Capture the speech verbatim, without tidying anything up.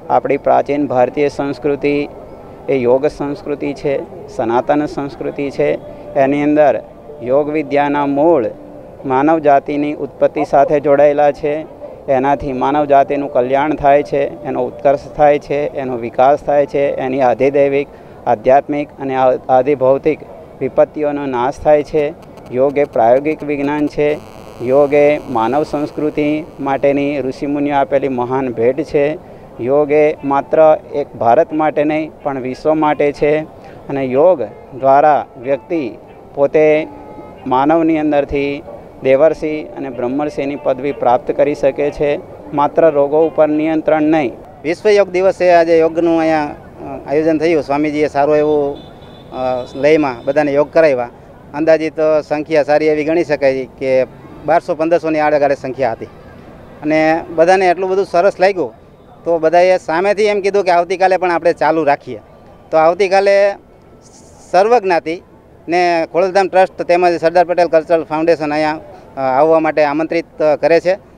આપણી પ્રાચીન ભારતીય સંસ્કૃતિ એ યોગ સંસ્કૃતિ છે, સનાતન સંસ્કૃતિ છે। એની અંદર યોગ વિદ્યાના મૂળ માનવ જાતિની ઉત્પત્તિ સાથે જોડાયેલા છે। એનાથી માનવ જાતિનું કલ્યાણ થાય છે, એનો ઉત્કર્ષ થાય છે, એનો વિકાસ થાય છે, એની આધિદૈવિક, આધ્યાત્મિક અને આધિભૌતિક વિપત્તિઓનો નાશ થાય છે। યોગ એ પ્રાયોગિક વિજ્ઞાન છે। યોગ એ માનવ સંસ્કૃતિ માટેની ઋષિમુનિઓ આપેલી મહાન ભેટ છે। યોગ એ માત્ર એક ભારત માટે નહીં પણ વિશ્વ માટે છે અને યોગ દ્વારા વ્યક્તિ પોતે માનવની અંદરથી દેવર્ષિ અને બ્રહ્મર્ષિની પદવી પ્રાપ્ત કરી શકે છે। માત્ર રોગો ઉપર નિયંત્રણ નહીં। વિશ્વ યોગ દિવસે આજે યોગનું અહીંયા આયોજન થયું। સ્વામીજીએ સારું એવું લયમાં બધાને યોગ કરાવ્યા। અંદાજિત સંખ્યા સારી એવી ગણી શકાય કે બારસો પંદરસોની આડેગાડે સંખ્યા હતી અને બધાને એટલું બધું સરસ લાગ્યું તો બધાએ સામેથી એમ કીધું કે આવતીકાલે પણ આપણે ચાલુ રાખીએ। તો આવતીકાલે સર્વજ્ઞાતિ ને ખોડલધામ ટ્રસ્ટ તેમજ સરદાર પટેલ કલ્ચરલ ફાઉન્ડેશન અહીંયા આવવા માટે આમંત્રિત કરે છે।